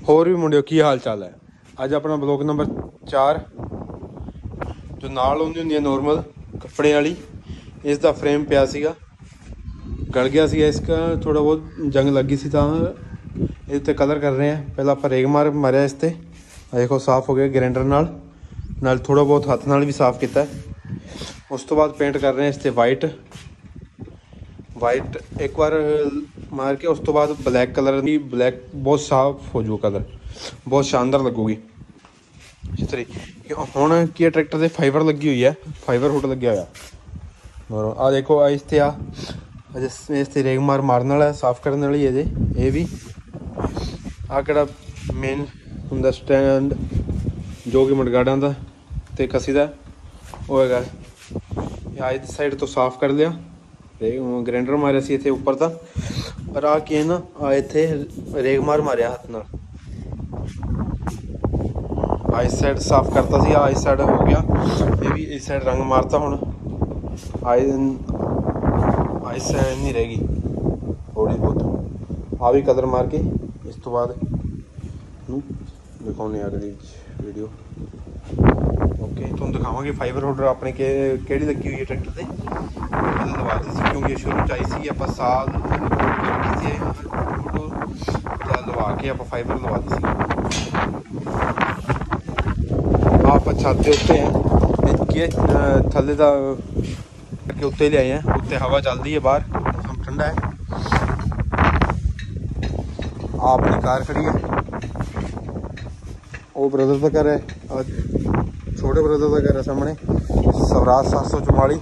होर भी मुंडियो की हाल चाल है। अज अपना ब्लॉग नंबर 4 जो नाल आउंदी हुंदी है नॉर्मल कपड़े वाली, इसका फ्रेम पिया सीगा, गल गया सीगा, इसका थोड़ा बहुत जंग लगी सी, इस ते कलर कर रहे हैं। पहला आप रेग मारिया इस ते, देखो साफ हो गया ग्राइंडर नाल थोड़ा बहुत हथ नाल भी साफ किया। उस तो बाद पेंट कर रहे हैं इस ते वाइट एक बार मार के, उस तो बाद ब्लैक कलर की, ब्लैक बहुत साफ हो जाऊ, कलर बहुत शानदार लगूगी इस तरीके। हुण की ट्रैक्टर से फाइबर लगी हुई है, फाइबर हुड लग्या हुआ। और आ देखो इस ते इस ते रेग मारने वाला, साफ करने वाली है ये भी। आ केड़ा मेन हुंदा स्टैंड जो कि मडगार्डां दा ते कसी दा वो है। इस साइड तो साफ कर लिया, ग्राइंडर मारिया सी इत्थे उपर दा, पर आ के ना इत्थे रेग मारिया हथ नाल। इस साइड साफ करता सी, इस साइड हो गया, ये भी इस साइड रंग मारता। हुण इस साइड नहीं रहेगी थोड़ी बहुत, आ भी कलर मार के इस तो बाद दिखाने अगली वीडियो। ओके, तुम दिखावांगे फाइबर होल्डर अपने केड़ी लगी हुई है ट्रैक्टर से, लवा दी सी, क्योंकि शुरू च आई सी, आप साल लवा के आप फाइबर लवा दी सी। आप छत के उत्ते हैं थले का के उत्ते ले आए हैं, उत्ते हवा चलती है, बाहर मौसम ठंडा है। आप अपनी कार खड़ी है, वो ब्रदर का घर है, छोटे ब्रदर का घर है सामने, स्वराज 744।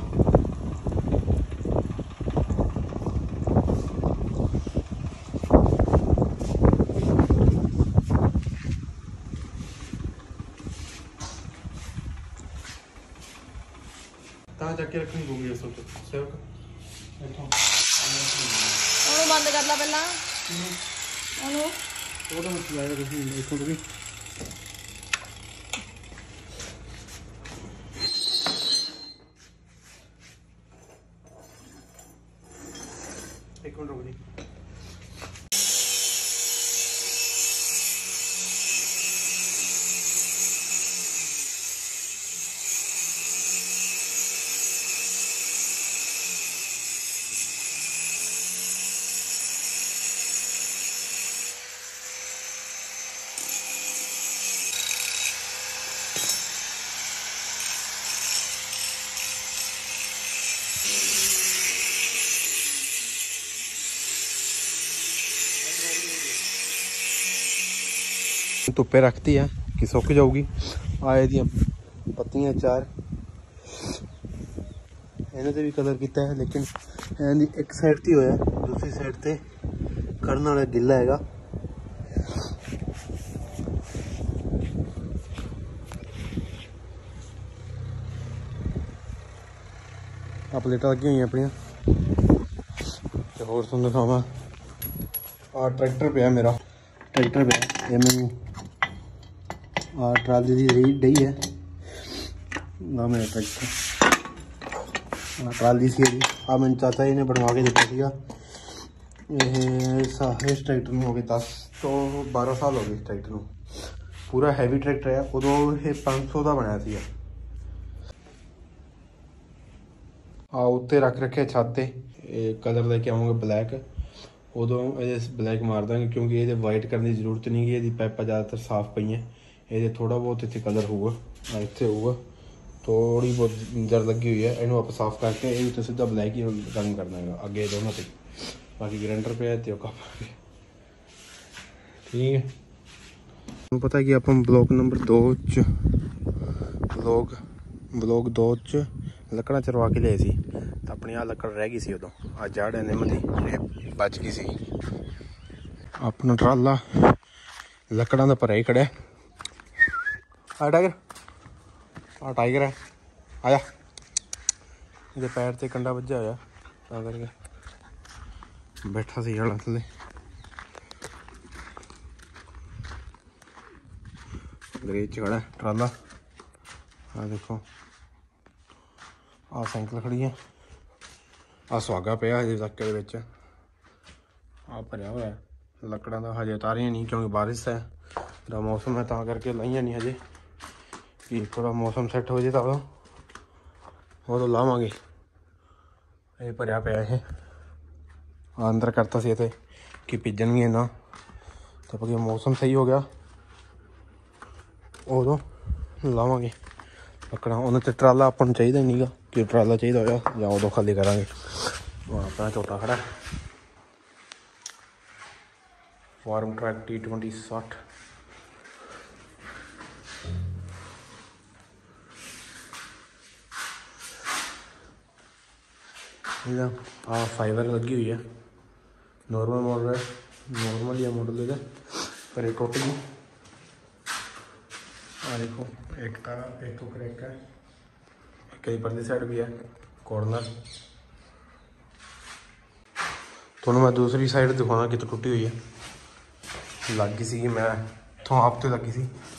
जाके रखनी होगी ये सोचो सेवक ਉਹਨੂੰ ਬੰਦ ਕਰ ਲਾ ਪਹਿਲਾਂ ਉਹਨੂੰ ਉਹਦਾ ਮਸਲਾ ਹੈ ਤੁਸੀਂ ਦੇਖੋ ਤੁਸੀਂ ਇੱਕ ਮਿੰਟ ਰੁਕ ਜੀ। धुप्पे रखती है कि सुक जाऊगी। आए दी पत्तियां 4 इन्हें भी कलर किया है, लेकिन एक साइड ते होया, दूसरी साइड ते करने वाला गिला हैगा। आ प्लेटां लगी हुई अपनियां ते होर तुहानूं दिखावां। आ ट्रैक्टर पे मेरा ट्रैक्टर पे ये मैनू ट्राली दी डई है ना, मेरा ट्रैक्टर ट्राली सी आ मैंने चाचा जी ने बनवा के दिता सीगा। इस ट्रैक्टर में हो गए 10 तो 12 साल हो गए इस ट्रैक्टर में। पूरा हैवी ट्रैक्टर है, उदों ये 500 का बनाया सीगा। उत्ते रख रखे छत ते कलर लेके आऊँगा ब्लैक, उदों ये ब्लैक मार देंगे, क्योंकि ये वाइट करने की जरूरत नहीं है, ये पाइपा ज़्यादातर साफ पई हैं। ये थोड़ा बहुत इतने कलर होगा, इतने होगा थोड़ी बहुत जर लगी हुई है, इन्हों आप साफ करके ये तो सीधा ब्लैक ही रंग करना है अगे दोनों से। बाकी ग्राइंडर पे है तो कप पे ठीक है। पता है कि आप ब्लॉक नंबर 2 ब्लॉक 2 लकड़ा चरवा के लिया सी, तो अपनी आ लकड़ रह गई सी उदों, आ जड़ निम दी बच गई सी। अपना ट्राला लकड़ा का भरा ही खड़ा। टाइगर है, आया ये पैर से कंडा वज्जा होया, करके बैठा सी जड़ा थले। गरेज खड़ा है ट्राला, आ देखो आ साइकिल खड़ी है, आ सुहागा पिया हजे चक्के आ भरिया हुआ है लकड़ा का, हजे उतारिया नहीं क्योंकि बारिश है। दा मौसम है तां करके लाइया नहीं हजे कि थोड़ा मौसम सैट हो जाए तो वो लावांगे। ये भरिया पिया है अंदर करता सी इत्थे कि भिजणगे ना, तो बाकी मौसम सही हो गया उदों लावांगे पकड़ा। उन्हें ट्राला अपन चाहिए नहीं गा कि ट्राला चाहिए होया या उदों खाली करांगे। अपना झोटा खड़ा फार्म ट्रैक T20 60 फाइबर लगी हुई है। नॉर्मल मॉडल है, नॉर्मल ही मॉडल है पर ये टूट गई। देखो एक तो क्रैक है, कई परली साइड भी है कॉर्नर। तो मैं दूसरी साइड दिखाना कि तो टूटी हुई है, लग गई सी मैं तो आप तो लगी सी।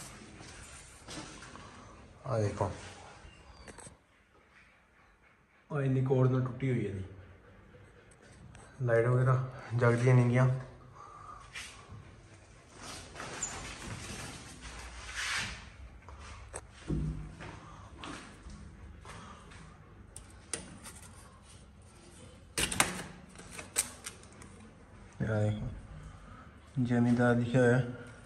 देखो इन्नी कॉर्नर टूटी हुई है जी, लाइट वगैरह जगदियाँ नहीं गया। देखो जमींदार लिखा है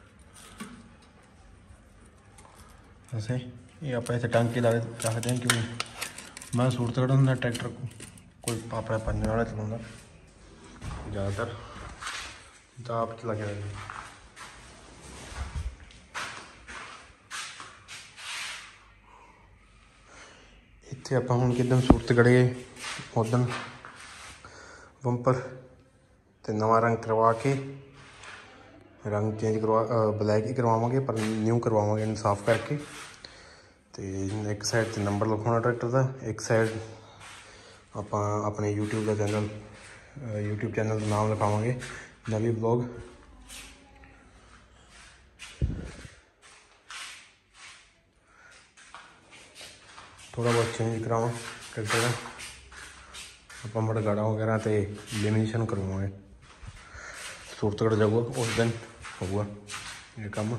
ऐसे, ये आप ऐसे टांग ला रखते हैं क्योंकि मैं सूरतगढ़ में ट्रैक्टर को कोई अपने पन्ने वाला चलाऊँगा ज़्यादातर तो आप चला के रहेंगे। इतने आप हूँ किदन सूरतगढ़ गए उदन बंपर तो नवा रंग करवा के रंग चेंज करवा ब्लैक ही करवावे पर न्यू करवावे साफ करके। तो एक साइड से नंबर लिखवाना ट्रैक्टर का, एक साइड आप अपने यूट्यूब का चैनल यूट्यूब चैनल का नाम लिखावे नवी ब्लॉग। थोड़ा बहुत चेंज करावा ट्रैक्टर का, आप मड़गाड़ा वगैरह तो लेमिनेशन करवावे। सूरतगढ़ जाऊगा उस दिन होगा ये काम।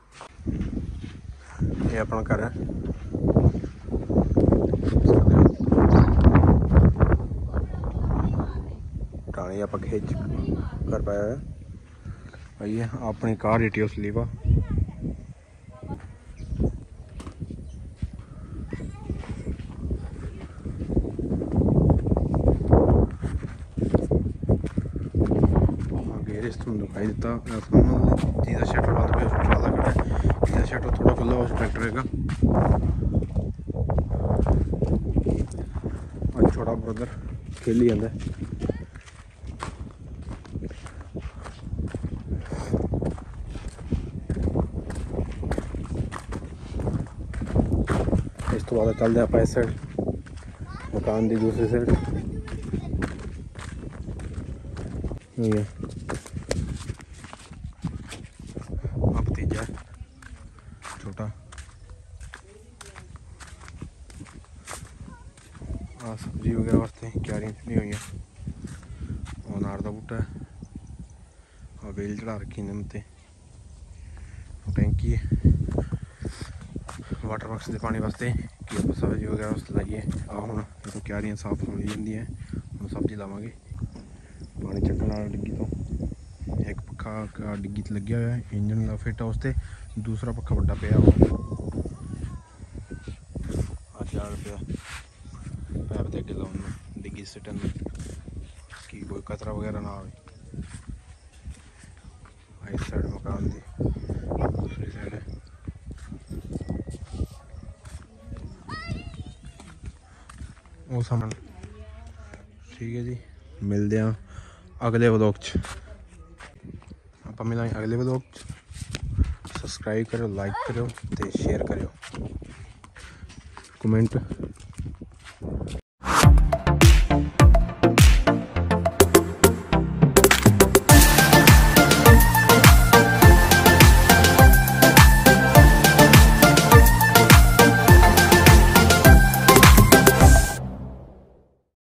ये अपना घर है, टाणी आप खिंच कर पाया है। आइए अपनी कार इटियोस लीवा तुम दिखाई देता जिसका शटर बंद पे ट्राला खड़ा है, जिसका शटर थोड़ा खुला उस ट्रैक्टर का। और छोटा ब्रदर खेली जाता है। इस तो बाद चलते आप इस साइड मकान की दूसरी साइड भतीजा छोटा सब्जी वगैरह वास्ते क्यारियां चुनी हुई हैं। अनार का बूटा है, बेल चढ़ा रखी ने उत्ते, टैंकी है वाटर बॉक्स के पानी वास्ते कि आप सब्जी वगैरह वास्ते लाइए। हम तो क्यारियां साफ हो जाती हम सब्जी लावे पानी चक्कन वाला डिग्गी तो। एक पक्खा डिग्गी तो लग्या हुआ है, इंजन का फिट है उसते, दूसरा पक्खा बड़ा पिया रुपया पैप दे के लाने डिग्गी सिटन कि कोई कचरा वगैरह ना आए। इस साइड मकान दी दूसरी साइड है। वो सामान ठीक है जी, मिलते हैं अगले व्लॉग च। आप मिलेंगे अगले व्लॉग च। सब्सक्राइब करो, लाइक करो, शेयर करो, कमेंट